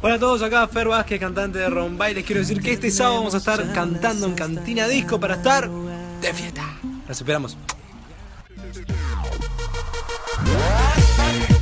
Hola a todos, acá Fer Vázquez, cantante de Rombay. Les quiero decir que este sábado vamos a estar cantando en Cantina Disco para estar de fiesta. Las esperamos.